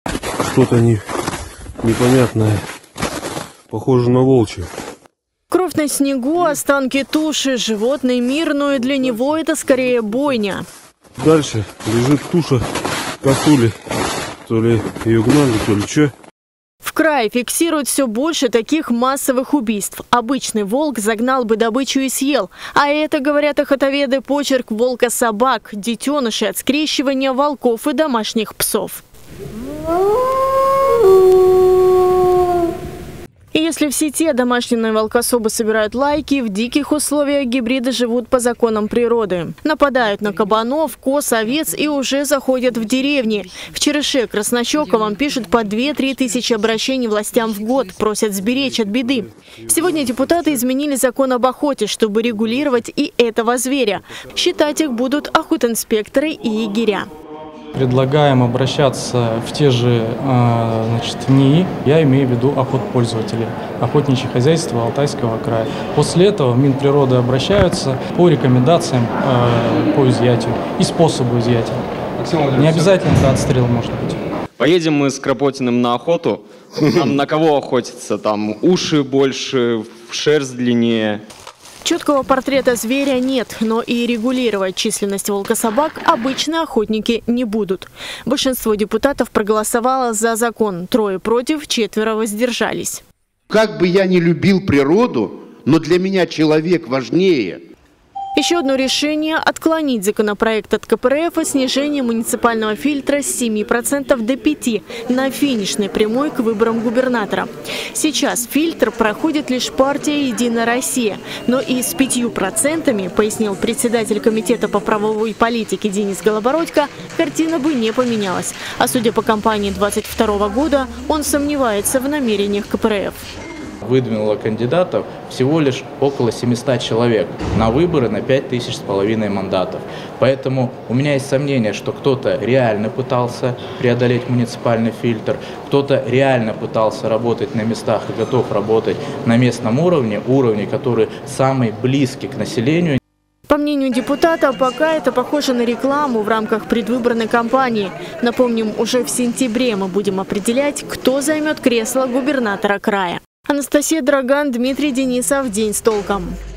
Что-то непонятное. Похоже на волчье. Кровь на снегу, останки туши, животный мир, но и для него это скорее бойня. Дальше лежит туша косули. То ли ее гнали, то ли что. В крае фиксируют все больше таких массовых убийств. Обычный волк загнал бы добычу и съел. А это, говорят охотоведы, почерк волка-собак, детеныши от скрещивания волков и домашних псов. И если в сети одомашненные волкособы собирают лайки, в диких условиях гибриды живут по законам природы. Нападают на кабанов, коз, овец и уже заходят в деревни. В Череше Краснощековом пишут по 2-3 тысячи обращений властям в год, просят сберечь от беды. Сегодня депутаты изменили закон об охоте, чтобы регулировать и этого зверя. Считать их будут охотинспекторы и егеря. Предлагаем обращаться в те же НИИ, я имею в виду охотпользователей, охотничье хозяйство Алтайского края. После этого в Минприроды обращаются по рекомендациям по изъятию и способу изъятия. Не обязательно это отстрел может быть. Поедем мы с Кропотиным на охоту. Там на кого охотиться? Там уши больше, шерсть длиннее. Четкого портрета зверя нет, но и регулировать численность волкособак обычные охотники не будут. Большинство депутатов проголосовало за закон. 3 против, 4 воздержались. Как бы я не любил природу, но для меня человек важнее. Еще одно решение – отклонить законопроект от КПРФ о снижении муниципального фильтра с 7% до 5% на финишной прямой к выборам губернатора. Сейчас фильтр проходит лишь партия «Единая Россия». Но и с 5%, пояснил председатель комитета по правовой политике Денис Голобородько, картина бы не поменялась. А судя по кампании 2022 года, он сомневается в намерениях КПРФ. Выдвинуло кандидатов всего лишь около 700 человек на выборы на 5500 мандатов. Поэтому у меня есть сомнение, что кто-то реально пытался преодолеть муниципальный фильтр, кто-то реально пытался работать на местах и готов работать на местном уровне, который самый близкий к населению. По мнению депутата, пока это похоже на рекламу в рамках предвыборной кампании. Напомним, уже в сентябре мы будем определять, кто займет кресло губернатора края. Анастасия Драган, Дмитрий Денисов. День с толком.